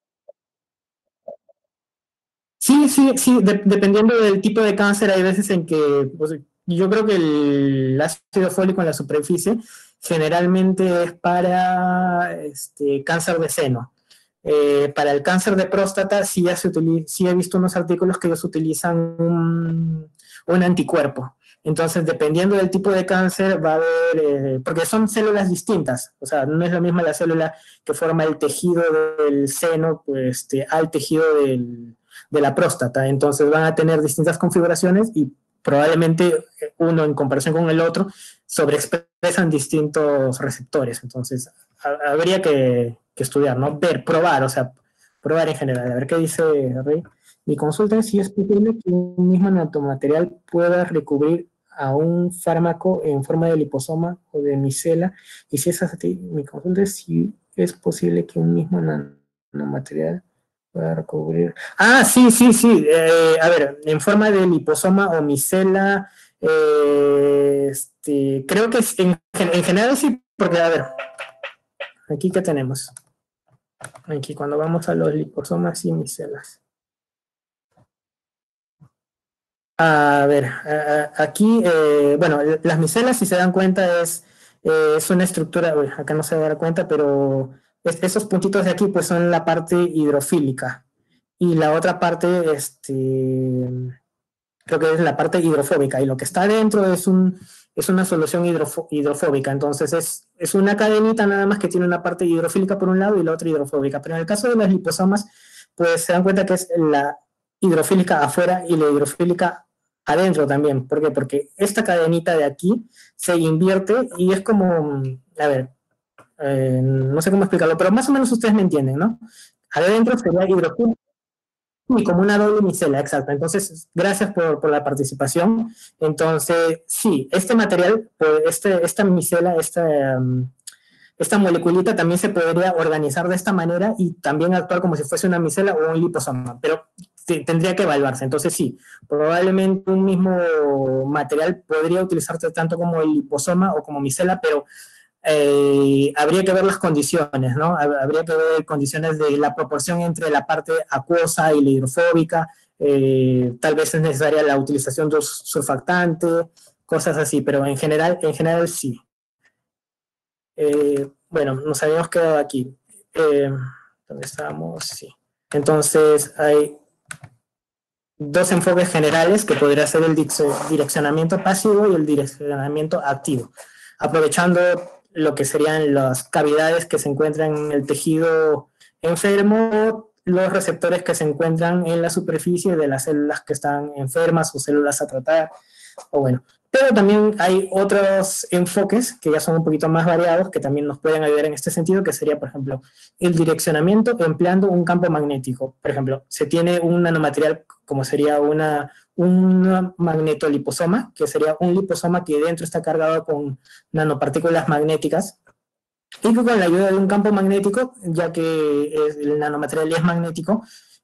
sí, sí, sí, de- dependiendo del tipo de cáncer, hay veces en que, pues, yo creo que el ácido fólico en la superficie generalmente es para este, cáncer de seno. Eh, para el cáncer de próstata sí, ya se utiliza, sí he visto unos artículos que ellos utilizan un, un anticuerpo. Entonces, dependiendo del tipo de cáncer, va a haber, eh, porque son células distintas, o sea, no es la misma la célula que forma el tejido del seno pues, este, al tejido del, de la próstata. Entonces, van a tener distintas configuraciones y probablemente uno en comparación con el otro sobreexpresan distintos receptores. Entonces, ha- habría que, que estudiar, ¿no? Ver, probar, o sea, probar en general. A ver qué dice Rey. Mi consulta es si es posible que un mismo nanomaterial pueda recubrir a un fármaco en forma de liposoma o de micela, y si es así, mi consulta es si es posible que un mismo nanomaterial pueda recubrir. Ah, sí, sí, sí. Eh, a ver, en forma de liposoma o micela, eh, este, creo que es- en, en general sí, porque a ver, aquí que tenemos. Aquí cuando vamos a los liposomas y micelas. A ver, a- a- aquí, eh, bueno, las micelas, si se dan cuenta, es, eh, es una estructura, uy, acá no se va a dar cuenta, pero es- esos puntitos de aquí, pues son la parte hidrofílica. Y la otra parte, este, creo que es la parte hidrofóbica. Y lo que está adentro es, un, es una solución hidrofo- hidrofóbica. Entonces, es, es una cadenita nada más que tiene una parte hidrofílica por un lado y la otra hidrofóbica. Pero en el caso de las liposomas, pues se dan cuenta que es la hidrofílica afuera y la hidrofílica adentro también. ¿Por qué? Porque esta cadenita de aquí se invierte y es como, a ver, eh, no sé cómo explicarlo, pero más o menos ustedes me entienden, ¿no? Adentro sería hidrógeno y como una doble micela, exacto. Entonces, gracias por, por la participación. Entonces, sí, este material, pues, este, esta micela, esta, um, esta moleculita también se podría organizar de esta manera y también actuar como si fuese una micela o un liposoma, pero te- tendría que evaluarse. Entonces, sí, probablemente un mismo material podría utilizarse tanto como el liposoma o como micela, pero eh, habría que ver las condiciones, ¿no? Habría que ver condiciones de la proporción entre la parte acuosa y la hidrofóbica, eh, tal vez es necesaria la utilización de un surfactante, cosas así, pero en general, en general sí. Eh, bueno, nos habíamos quedado aquí. Eh, ¿Dónde estábamos? Sí. Entonces, hay dos enfoques generales que podría ser el direccionamiento pasivo y el direccionamiento activo, aprovechando lo que serían las cavidades que se encuentran en el tejido enfermo, los receptores que se encuentran en la superficie de las células que están enfermas o células a tratar, o bueno. Pero también hay otros enfoques que ya son un poquito más variados que también nos pueden ayudar en este sentido, que sería, por ejemplo, el direccionamiento empleando un campo magnético. Por ejemplo, se tiene un nanomaterial como sería una, un magnetoliposoma, que sería un liposoma que dentro está cargado con nanopartículas magnéticas y que con la ayuda de un campo magnético, ya que el nanomaterial es magnético,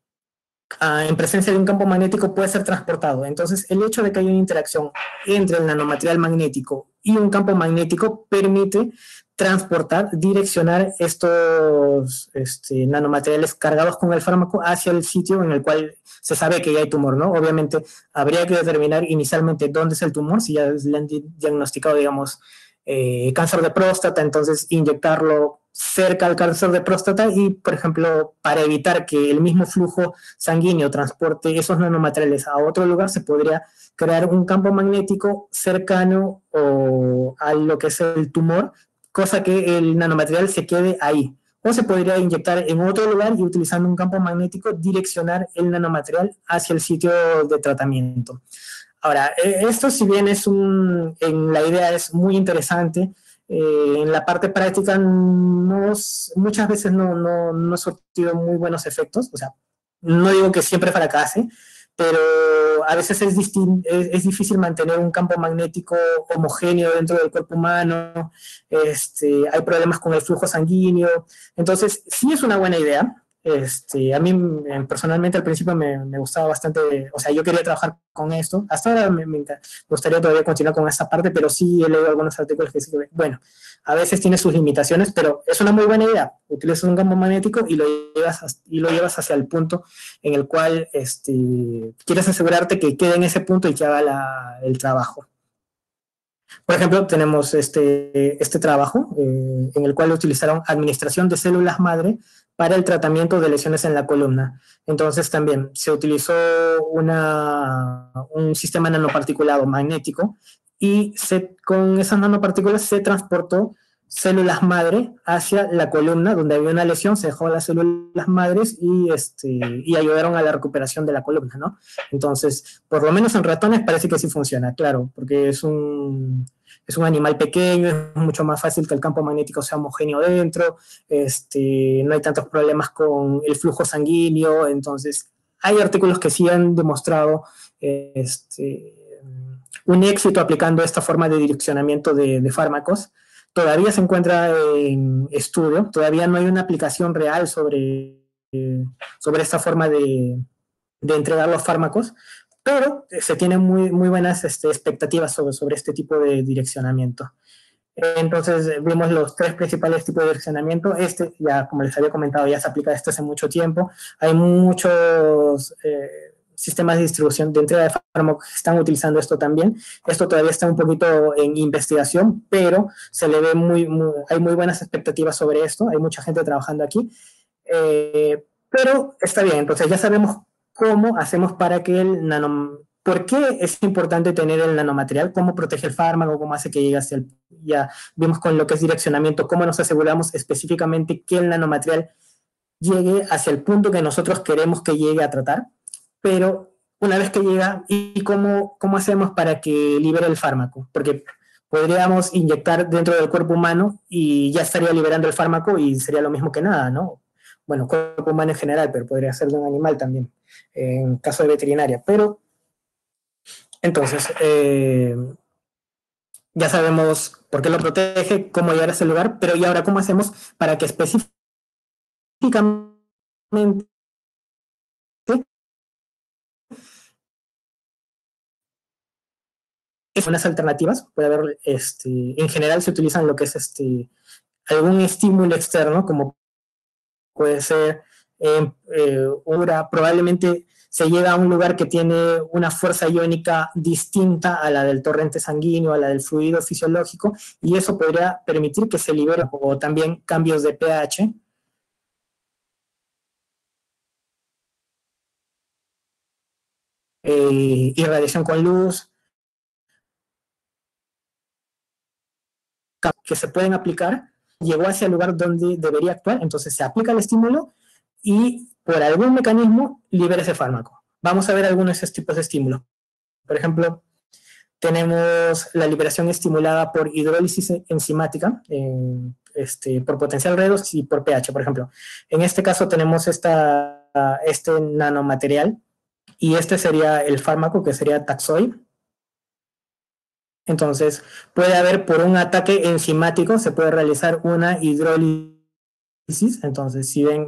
Uh, en presencia de un campo magnético puede ser transportado. Entonces, el hecho de que haya una interacción entre el nanomaterial magnético y un campo magnético permite transportar, direccionar estos este, nanomateriales cargados con el fármaco hacia el sitio en el cual se sabe que ya hay tumor, ¿no? Obviamente, habría que determinar inicialmente dónde es el tumor, si ya le han diagnosticado, digamos, eh, cáncer de próstata, entonces inyectarlo cerca al cáncer de próstata y, por ejemplo, para evitar que el mismo flujo sanguíneo transporte esos nanomateriales a otro lugar, se podría crear un campo magnético cercano o a lo que es el tumor, cosa que el nanomaterial se quede ahí. O se podría inyectar en otro lugar y utilizando un campo magnético direccionar el nanomaterial hacia el sitio de tratamiento. Ahora, esto si bien es un, en la idea es muy interesante, eh, en la parte práctica no, muchas veces no, no, no ha surtido muy buenos efectos, o sea, no digo que siempre fracase, pero a veces es, distin, es, es difícil mantener un campo magnético homogéneo dentro del cuerpo humano, este, hay problemas con el flujo sanguíneo, entonces sí es una buena idea. Este, a mí personalmente al principio me, me gustaba bastante, o sea, yo quería trabajar con esto, hasta ahora me, me gustaría todavía continuar con esta parte, pero sí he leído algunos artículos que dicen que, bueno, a veces tiene sus limitaciones, pero es una muy buena idea, utilizas un campo magnético y lo llevas, y lo llevas hacia el punto en el cual este, quieres asegurarte que quede en ese punto y que haga la, el trabajo. Por ejemplo, tenemos este, este trabajo eh, en el cual utilizaron administración de células madre para el tratamiento de lesiones en la columna. Entonces también se utilizó una, un sistema nanoparticulado magnético y se, con esas nanopartículas se transportó células madre hacia la columna donde había una lesión, se dejó las células madres y, este, y ayudaron a la recuperación de la columna, ¿no? Entonces, por lo menos en ratones parece que sí funciona, claro, porque es un, es un animal pequeño, es mucho más fácil que el campo magnético sea homogéneo dentro, este, no hay tantos problemas con el flujo sanguíneo, entonces hay artículos que sí han demostrado este, un éxito aplicando esta forma de direccionamiento de, de fármacos. Todavía se encuentra en estudio, todavía no hay una aplicación real sobre, eh, sobre esta forma de, de entregar los fármacos, pero se tienen muy, muy buenas este, expectativas sobre, sobre este tipo de direccionamiento. Entonces vimos los tres principales tipos de direccionamiento. Este, ya como les había comentado, ya se aplica desde hace mucho tiempo. Hay muchos eh, sistemas de distribución de entrega de fármacos que están utilizando esto también. Esto todavía está un poquito en investigación, pero se le ve muy, muy hay muy buenas expectativas sobre esto. Hay mucha gente trabajando aquí. Eh, pero está bien, entonces ya sabemos cómo hacemos para que el nano... ¿Por qué es importante tener el nanomaterial? ¿Cómo protege el fármaco? ¿Cómo hace que llegue hacia el... Ya vimos con lo que es direccionamiento, cómo nos aseguramos específicamente que el nanomaterial llegue hacia el punto que nosotros queremos que llegue a tratar. Pero una vez que llega, ¿y cómo, cómo hacemos para que libere el fármaco? Porque podríamos inyectar dentro del cuerpo humano y ya estaría liberando el fármaco y sería lo mismo que nada, ¿no? Bueno, cuerpo humano en general, pero podría ser de un animal también, en caso de veterinaria. Pero, entonces, eh, ya sabemos por qué lo protege, cómo llegar a ese lugar, pero ¿y ahora cómo hacemos para que específicamente unas alternativas? Puede haber, este, en general se utilizan lo que es este, algún estímulo externo, como puede ser eh, eh, una, probablemente se llega a un lugar que tiene una fuerza iónica distinta a la del torrente sanguíneo, a la del fluido fisiológico, y eso podría permitir que se libere, o también cambios de pH. Eh, irradiación con luz, que se pueden aplicar, llegó hacia el lugar donde debería actuar, entonces se aplica el estímulo y por algún mecanismo libera ese fármaco. Vamos a ver algunos de esos tipos de estímulos. Por ejemplo, tenemos la liberación estimulada por hidrólisis enzimática, eh, este, por potencial redox y por pH, por ejemplo. En este caso tenemos esta, este nanomaterial y este sería el fármaco, que sería Taxoid. Entonces, puede haber por un ataque enzimático, se puede realizar una hidrólisis. Entonces, si ven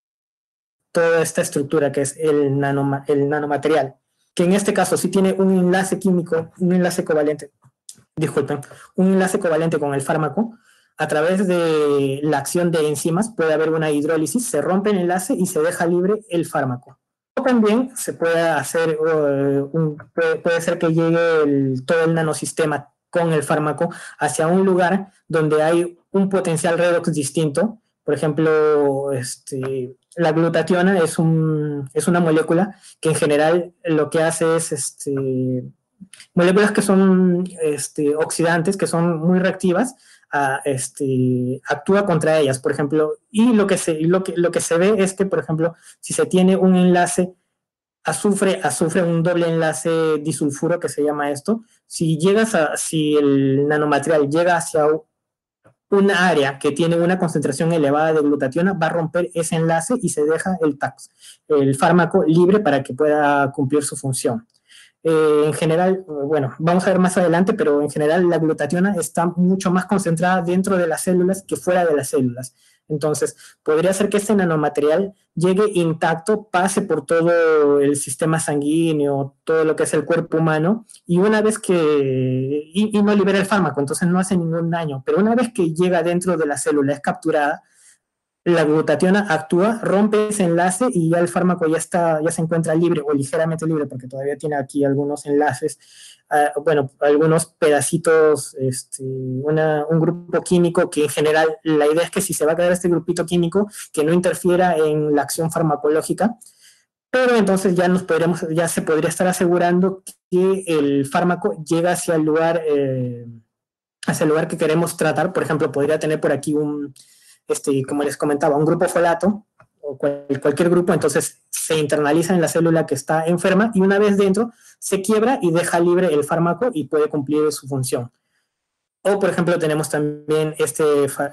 toda esta estructura que es el, nanoma, el nanomaterial, que en este caso sí tiene un enlace químico, un enlace covalente, disculpen, un enlace covalente con el fármaco, a través de la acción de enzimas puede haber una hidrólisis, se rompe el enlace y se deja libre el fármaco. También se puede hacer, uh, un, puede, puede ser que llegue el, todo el nanosistema con el fármaco hacia un lugar donde hay un potencial redox distinto. Por ejemplo, este, la glutationa es, un, es una molécula que en general lo que hace es este, moléculas que son este, oxidantes, que son muy reactivas, a, este, actúa contra ellas, por ejemplo, y lo que, se, lo, que, lo que se ve es que, por ejemplo, si se tiene un enlace azufre, azufre, un doble enlace disulfuro que se llama esto, si llegas a, si el nanomaterial llega hacia una área que tiene una concentración elevada de glutationa, va a romper ese enlace y se deja el tax, el fármaco libre para que pueda cumplir su función. Eh, en general, bueno, vamos a ver más adelante, pero en general la glutationa está mucho más concentrada dentro de las células que fuera de las células. Entonces, podría ser que este nanomaterial llegue intacto, pase por todo el sistema sanguíneo, todo lo que es el cuerpo humano, y una vez que, y, y no libera el fármaco, entonces no hace ningún daño, pero una vez que llega dentro de la célula, es capturada, la glutationa actúa, rompe ese enlace y ya el fármaco ya, está, ya se encuentra libre o ligeramente libre, porque todavía tiene aquí algunos enlaces, uh, bueno, algunos pedacitos, este, una, un grupo químico que en general la idea es que si se va a quedar este grupito químico, que no interfiera en la acción farmacológica, pero entonces ya, nos podríamos, ya se podría estar asegurando que el fármaco llega hacia el lugar, eh, hacia el lugar que queremos tratar. Por ejemplo, podría tener por aquí un... Este, como les comentaba, un grupo folato o cual, cualquier grupo, entonces se internaliza en la célula que está enferma y una vez dentro se quiebra y deja libre el fármaco y puede cumplir su función. O, por ejemplo, tenemos también este,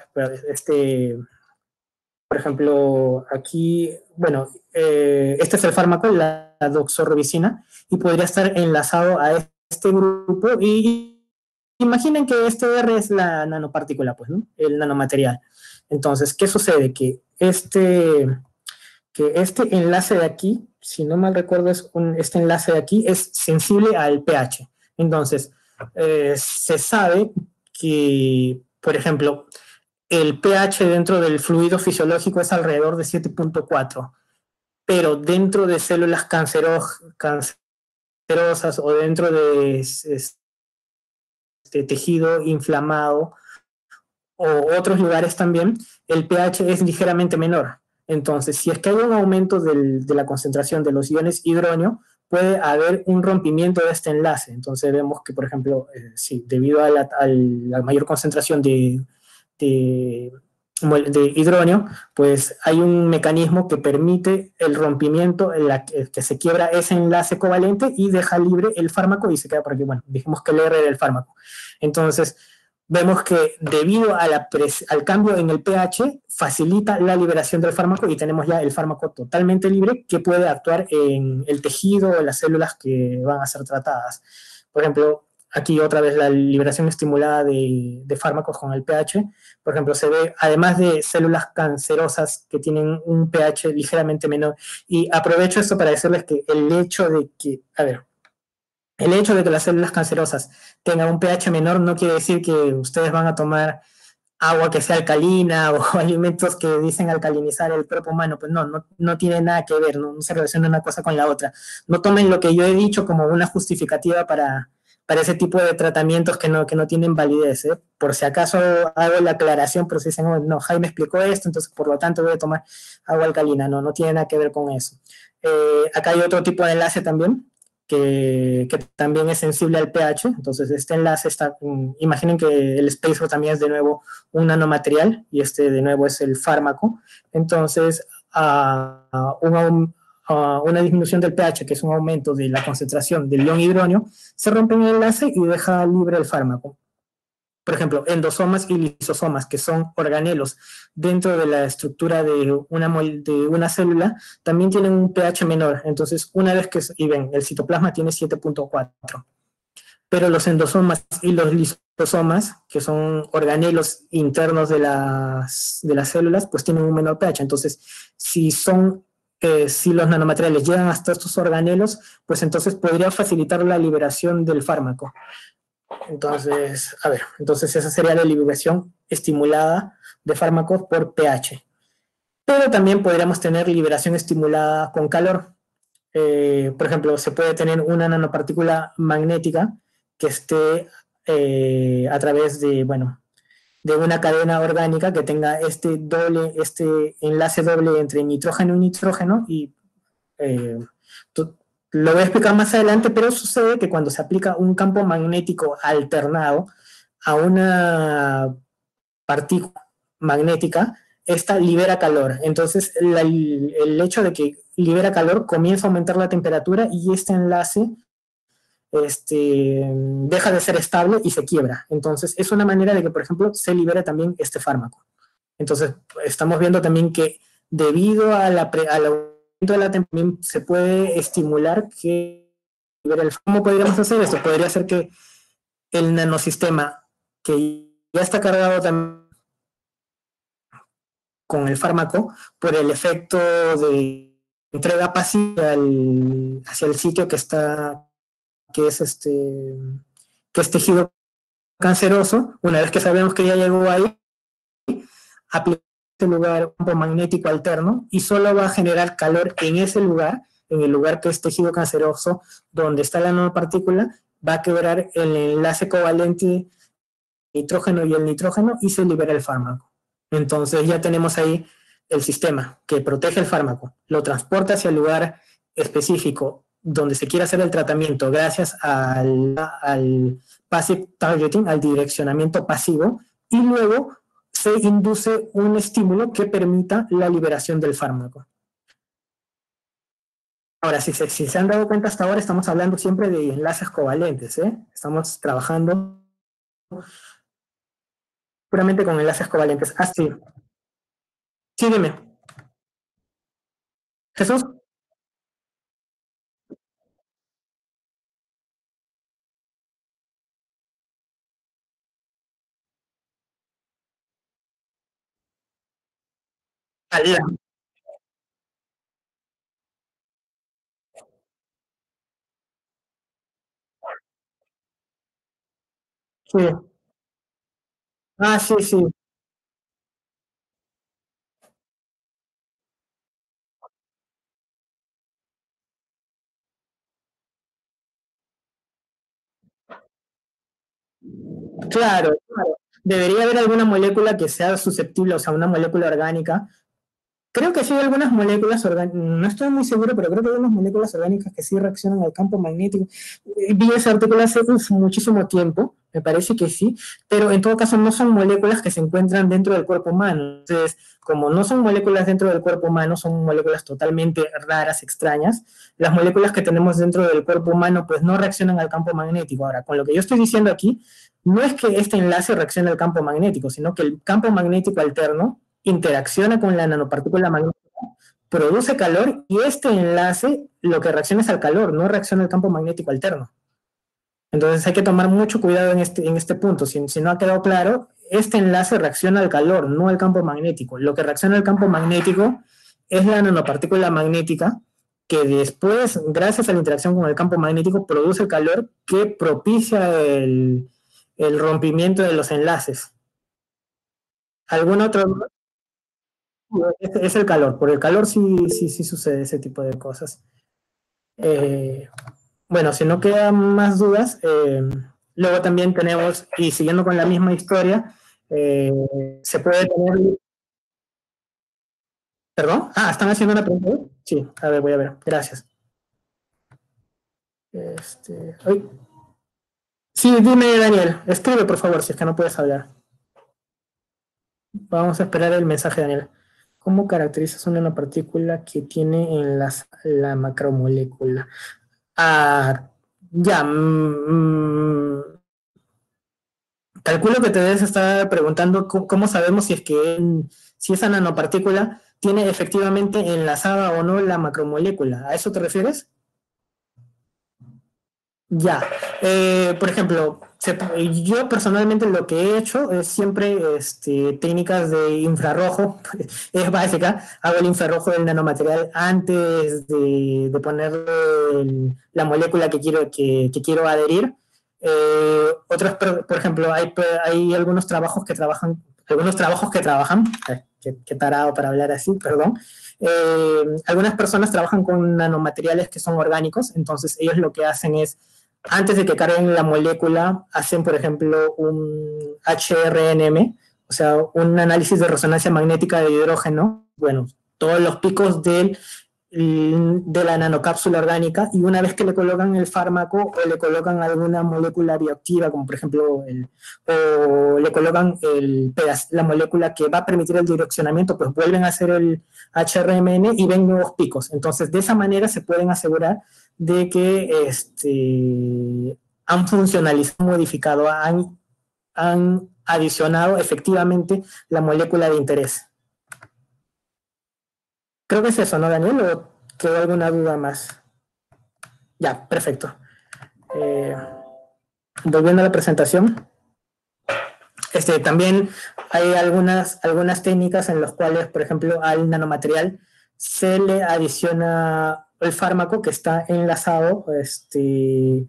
este por ejemplo, aquí, bueno, eh, este es el fármaco, la, la doxorubicina, y podría estar enlazado a este grupo y imaginen que este R es la nanopartícula, pues, ¿no? El nanomaterial. Entonces, ¿qué sucede? Que este, que este enlace de aquí, si no mal recuerdo, es un, este enlace de aquí es sensible al pH. Entonces, eh, se sabe que, por ejemplo, el pH dentro del fluido fisiológico es alrededor de siete punto cuatro, pero dentro de células cancero, cancerosas o dentro de este tejido inflamado, o otros lugares también, el pH es ligeramente menor. Entonces, si es que hay un aumento del, de la concentración de los iones hidróneo, puede haber un rompimiento de este enlace. Entonces vemos que, por ejemplo, eh, sí, debido a la, a la mayor concentración de, de, de hidrógeno, pues hay un mecanismo que permite el rompimiento, en la que, que se quiebra ese enlace covalente y deja libre el fármaco y se queda por aquí. Bueno, dijimos que el R era el fármaco. Entonces, vemos que debido a la al cambio en el pH, facilita la liberación del fármaco y tenemos ya el fármaco totalmente libre que puede actuar en el tejido o en las células que van a ser tratadas. Por ejemplo, aquí otra vez la liberación estimulada de, de fármacos con el pH. Por ejemplo, se ve, además de células cancerosas que tienen un pH ligeramente menor, y aprovecho esto para decirles que el hecho de que, a ver, el hecho de que las células cancerosas tengan un pH menor no quiere decir que ustedes van a tomar agua que sea alcalina o alimentos que dicen alcalinizar el cuerpo humano. Pues no, no, no tiene nada que ver, no, no se relaciona una cosa con la otra. No tomen lo que yo he dicho como una justificativa para, para ese tipo de tratamientos que no, que no tienen validez. ¿eh? Por si acaso hago la aclaración, pero si dicen, oh, no, Jaime explicó esto, entonces por lo tanto voy a tomar agua alcalina. No, no tiene nada que ver con eso. Eh, acá hay otro tipo de enlace también, que, que, también es sensible al pH. Entonces, este enlace está, um, imaginen que el spacer también es de nuevo un nanomaterial y este de nuevo es el fármaco. Entonces, uh, una, uh, una disminución del pH, que es un aumento de la concentración del ion hidrógeno, se rompe en el enlace y deja libre el fármaco. Por ejemplo, endosomas y lisosomas, que son organelos dentro de la estructura de una, de una célula, también tienen un pH menor. Entonces, una vez que, y ven, el citoplasma tiene siete punto cuatro, pero los endosomas y los lisosomas, que son organelos internos de las, de las células, pues tienen un menor pH. Entonces, si son eh, si los nanomateriales llegan hasta estos organelos, pues entonces podría facilitar la liberación del fármaco. Entonces, a ver, entonces esa sería la liberación estimulada de fármacos por pH. Pero también podríamos tener liberación estimulada con calor. Eh, por ejemplo, se puede tener una nanopartícula magnética que esté eh, a través de, bueno, de una cadena orgánica que tenga este doble, este enlace doble entre nitrógeno y nitrógeno y eh, lo voy a explicar más adelante, pero sucede que cuando se aplica un campo magnético alternado a una partícula magnética, esta libera calor. Entonces, la, el hecho de que libera calor comienza a aumentar la temperatura y este enlace este, deja de ser estable y se quiebra. Entonces, es una manera de que, por ejemplo, se libere también este fármaco. Entonces, estamos viendo también que debido a la, a la de la temperatura se puede estimular que ¿cómo podríamos hacer esto? Podría ser que el nanosistema que ya está cargado también con el fármaco por el efecto de entrega pasiva al, hacia el sitio que está que es este que es tejido canceroso. Una vez que sabemos que ya llegó ahí, aplica este lugar un campo magnético alterno y solo va a generar calor en ese lugar, en el lugar que es tejido canceroso, donde está la nanopartícula, va a quebrar el enlace covalente nitrógeno y el nitrógeno y se libera el fármaco. Entonces ya tenemos ahí el sistema que protege el fármaco, lo transporta hacia el lugar específico donde se quiere hacer el tratamiento gracias al, al passive targeting, al direccionamiento pasivo, y luego se induce un estímulo que permita la liberación del fármaco. Ahora, si se, si se han dado cuenta hasta ahora, estamos hablando siempre de enlaces covalentes, ¿eh? Estamos trabajando puramente con enlaces covalentes. Ah, sí. Sí, dime. Jesús. Al día. Sí. Ah, sí, sí. Claro, claro. Debería haber alguna molécula que sea susceptible, o sea, una molécula orgánica. Creo que sí hay algunas moléculas orgánicas, no estoy muy seguro, pero creo que hay unas moléculas orgánicas que sí reaccionan al campo magnético. Vi ese artículo hace uf, muchísimo tiempo, me parece que sí, pero en todo caso no son moléculas que se encuentran dentro del cuerpo humano. Entonces, como no son moléculas dentro del cuerpo humano, son moléculas totalmente raras, extrañas, las moléculas que tenemos dentro del cuerpo humano pues no reaccionan al campo magnético. Ahora, con lo que yo estoy diciendo aquí, no es que este enlace reaccione al campo magnético, sino que el campo magnético alterno interacciona con la nanopartícula magnética, produce calor y este enlace lo que reacciona es al calor, no reacciona al campo magnético alterno. Entonces hay que tomar mucho cuidado en este, en este punto. Si, si no ha quedado claro, este enlace reacciona al calor, no al campo magnético. Lo que reacciona al campo magnético es la nanopartícula magnética que después, gracias a la interacción con el campo magnético, produce el calor que propicia el, el rompimiento de los enlaces. ¿Algún otro? Es, es el calor. Por el calor sí, sí, sí sucede ese tipo de cosas. Eh, Bueno, si no quedan más dudas, eh, luego también tenemos, y siguiendo con la misma historia, eh, se puede tener... ¿Perdón? Ah, ¿están haciendo una pregunta? Sí, a ver, voy a ver. Gracias. Este, ay. Sí, dime, Daniel. Escribe, por favor, si es que no puedes hablar. Vamos a esperar el mensaje, Daniel. ¿Cómo caracterizas una nanopartícula que tiene en las, la macromolécula? Ah, ya. Mmm, calculo que te debes estar preguntando cómo, cómo sabemos si es que en, si esa nanopartícula tiene efectivamente enlazada o no la macromolécula. ¿A eso te refieres? Ya. Eh, por ejemplo, se, yo personalmente lo que he hecho es siempre este, técnicas de infrarrojo, es básica. Hago el infrarrojo del nanomaterial antes de, de ponerle el, la molécula que quiero, que, que quiero adherir. Eh, otros, por, por ejemplo, hay, hay algunos trabajos que trabajan, algunos trabajos que trabajan, eh, qué, qué tarado para hablar así, perdón. Eh, algunas personas trabajan con nanomateriales que son orgánicos, entonces ellos lo que hacen es, antes de que carguen la molécula, hacen, por ejemplo, un H R N M, o sea, un análisis de resonancia magnética de hidrógeno, bueno, todos los picos del de la nanocápsula orgánica, y una vez que le colocan el fármaco o le colocan alguna molécula bioactiva, como por ejemplo el, o le colocan el, la molécula que va a permitir el direccionamiento, pues vuelven a hacer el H R M N y ven nuevos picos. Entonces, de esa manera se pueden asegurar de que este, han funcionalizado, modificado, han, han adicionado efectivamente la molécula de interés. Creo que es eso, ¿no, Daniel? ¿O quedó alguna duda más? Ya, perfecto. Eh, volviendo a la presentación. Este, también hay algunas, algunas técnicas en las cuales, por ejemplo, al nanomaterial se le adiciona el fármaco que está enlazado este,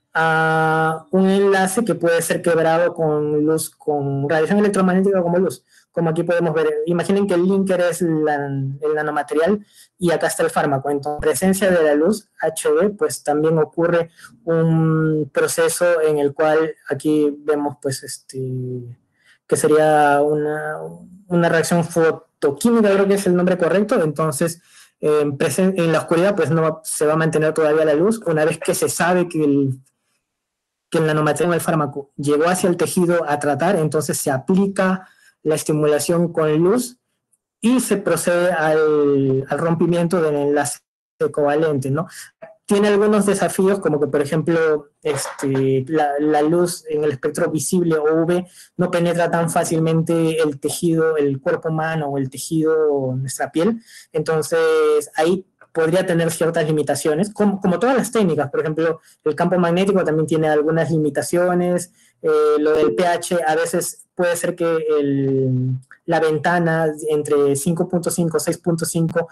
a un enlace que puede ser quebrado con luz, con radiación electromagnética como luz. Como aquí podemos ver, imaginen que el linker es la, el nanomaterial y acá está el fármaco. Entonces, en presencia de la luz H D, pues también ocurre un proceso en el cual aquí vemos, pues, este, que sería una, una reacción fotoquímica, creo que es el nombre correcto. Entonces, en, presen en la oscuridad, pues no se va a mantener todavía la luz. Una vez que se sabe que el, que el nanomaterial del fármaco llegó hacia el tejido a tratar, entonces se aplica la estimulación con luz y se procede al, al rompimiento del enlace covalente, ¿no? Tiene algunos desafíos, como que, por ejemplo, este, la, la luz en el espectro visible o U V no penetra tan fácilmente el tejido, el cuerpo humano o el tejido, nuestra piel. Entonces, ahí podría tener ciertas limitaciones, como, como todas las técnicas. Por ejemplo, el campo magnético también tiene algunas limitaciones. Eh, lo del pH a veces puede ser que el, la ventana entre cinco punto cinco y seis punto cinco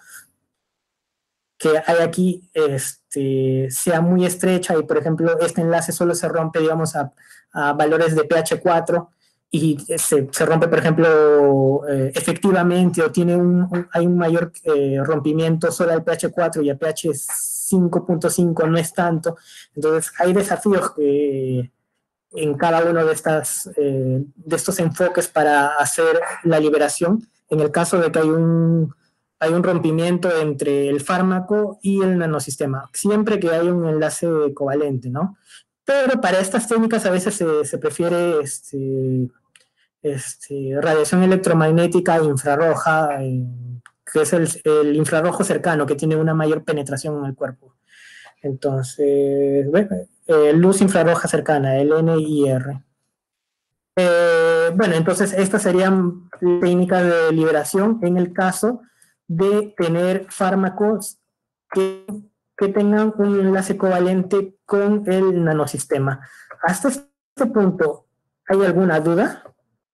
que hay aquí este, sea muy estrecha y, por ejemplo, este enlace solo se rompe, digamos, a, a valores de pH cuatro y se, se rompe, por ejemplo, eh, efectivamente, o tiene un, un, hay un mayor eh, rompimiento solo al pH cuatro y a pH cinco punto cinco no es tanto. Entonces, hay desafíos que en cada uno de, estas, eh, de estos enfoques para hacer la liberación. En el caso de que hay un, hay un rompimiento entre el fármaco y el nanosistema, siempre que hay un enlace covalente, ¿no? pero para estas técnicas a veces se, se prefiere este, este, radiación electromagnética infrarroja, eh, que es el, el infrarrojo cercano, que tiene una mayor penetración en el cuerpo. Entonces, bueno, eh, luz infrarroja cercana, el N I R. Eh, bueno, entonces estas serían técnicas de liberación en el caso de tener fármacos que, que tengan un enlace covalente con el nanosistema. Hasta este punto, ¿hay alguna duda?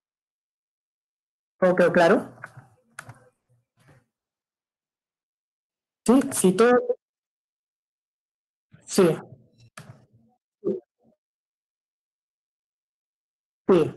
¿Ok, claro? Sí, sí, todo. Sí, sí,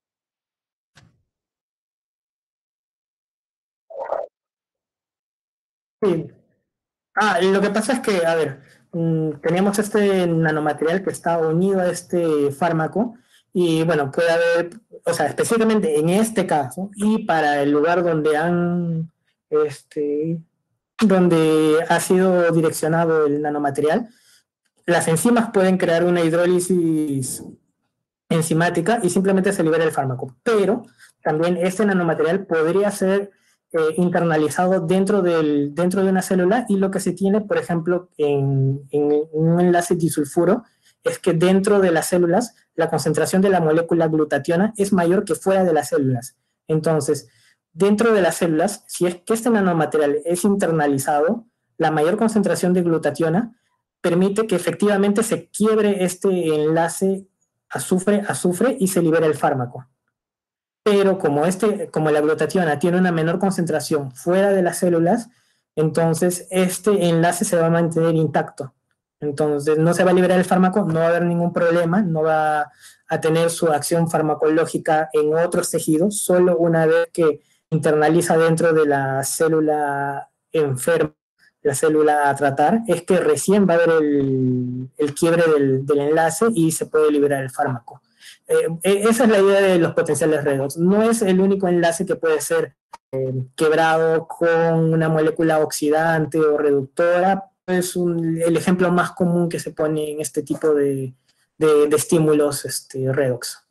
sí. Ah, lo que pasa es que, a ver, mm, teníamos este nanomaterial que está unido a este fármaco y bueno, puede haber, o sea, específicamente en este caso y para el lugar donde han, este, donde ha sido direccionado el nanomaterial, las enzimas pueden crear una hidrólisis enzimática y simplemente se libera el fármaco. Pero también este nanomaterial podría ser eh, internalizado dentro, del, dentro de una célula y lo que se tiene, por ejemplo, en, en un enlace disulfuro es que dentro de las células la concentración de la molécula glutationa es mayor que fuera de las células. Entonces, dentro de las células, si es que este nanomaterial es internalizado, la mayor concentración de glutationa permite que efectivamente se quiebre este enlace azufre, azufre y se libera el fármaco. Pero como, este, como la glutationa tiene una menor concentración fuera de las células, entonces este enlace se va a mantener intacto. Entonces no se va a liberar el fármaco, no va a haber ningún problema, no va a tener su acción farmacológica en otros tejidos, solo una vez que internaliza dentro de la célula enferma, la célula a tratar, es que recién va a haber el, el quiebre del, del enlace y se puede liberar el fármaco. Eh, esa es la idea de los potenciales redox. No es el único enlace que puede ser eh, quebrado con una molécula oxidante o reductora. Es un, el ejemplo más común que se pone en este tipo de, de, de estímulos este, redox.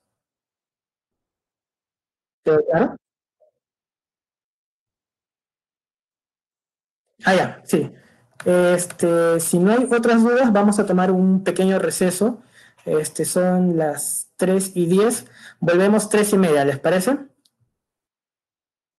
¿Quedó claro? Ah, ya, sí. Este, si no hay otras dudas, vamos a tomar un pequeño receso. Este, son las tres y diez. Volvemos tres y media, ¿les parece?